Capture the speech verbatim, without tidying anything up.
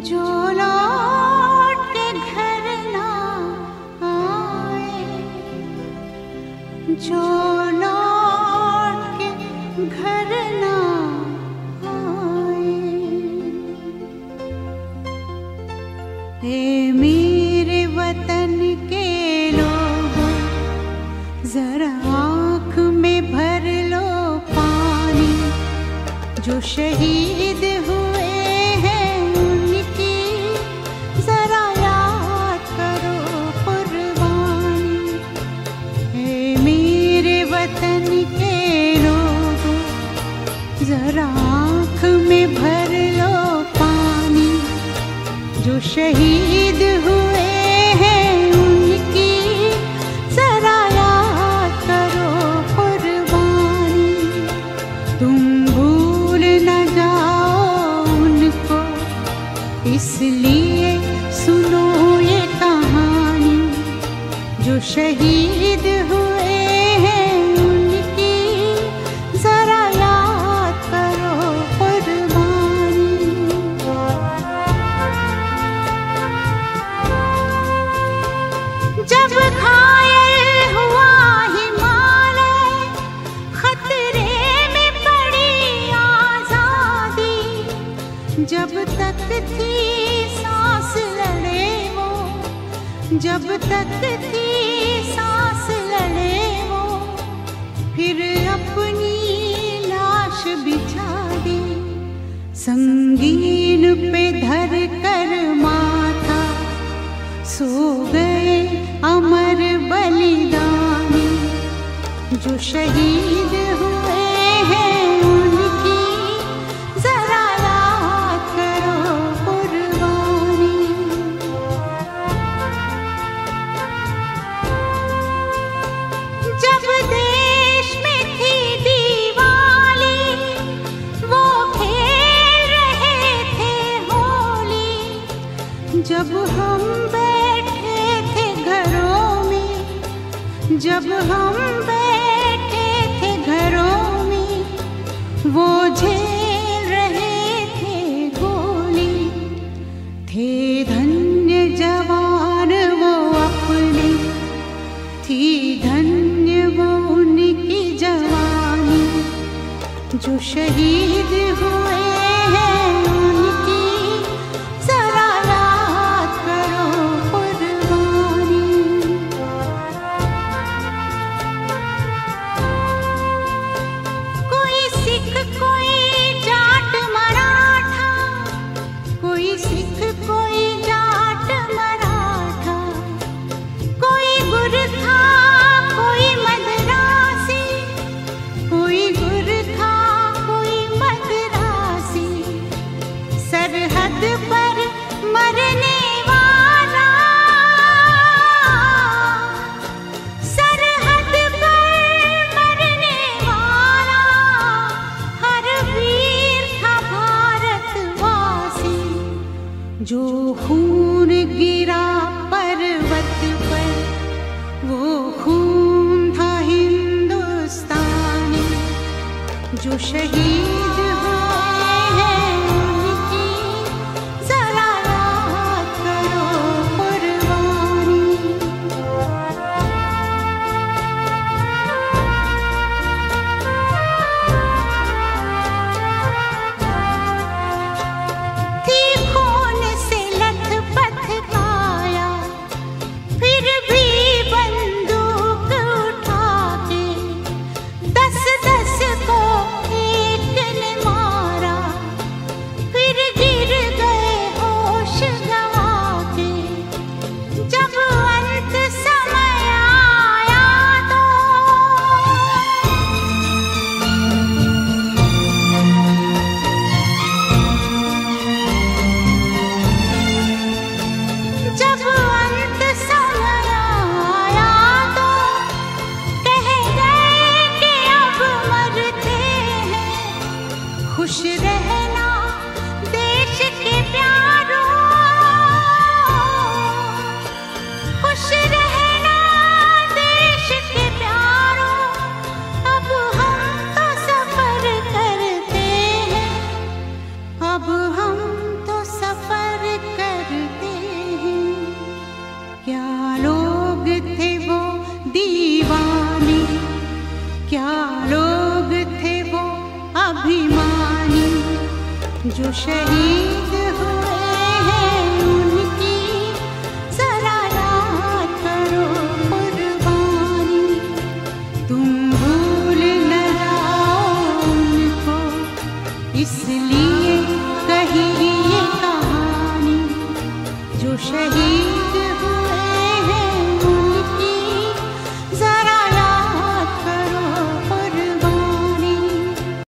जो लौट के घर ना आए, जो लौट के घर ना आए। ए मेरे वतन के लोगों, जरा आँख में भर लो पानी। जो शहीद हुए हैं उनकी जरा याद करो कुर्बानी। हे मेरे वतन के लोगों, जरा आँख में भर लो पानी। जो शहीद हुए हैं उनकी जरा याद करो कुर्बानी। तुम इसलिए सुनो ये कहानी। जो शहीद हुए हैं उनकी जरा याद करो कुर्बानी। जब घायल हुआ हिमालय, खतरे में पड़ी आजादी। जब तक थी सांस लड़े वो, जब तक थी सांस लड़े वो, फिर अपनी लाश बिछा दी। संगीन पे धर कर माथा सो गए अमर बलिदानी। जो शहीद हुए हैं उनकी जरा जब हम बैठे थे घरों में, जब हम बैठे थे घरों में, वो झेल रहे थे गोली। थे धन्य जवान वो अपने, थी धन्य वो उनकी जवानी। जो शहीद हुए हैं पर मरने वाला, सरहद पर मरने वाला, हर वीर था भारतवासी। जो खून गिरा पर्वत पर, वो खून था हिंदुस्तानी। जो शहीद खुश रहना देश के प्यारों, खुश रहना देश के प्यारों। अब हम तो सफर करते हैं, अब हम तो सफर जो शहीद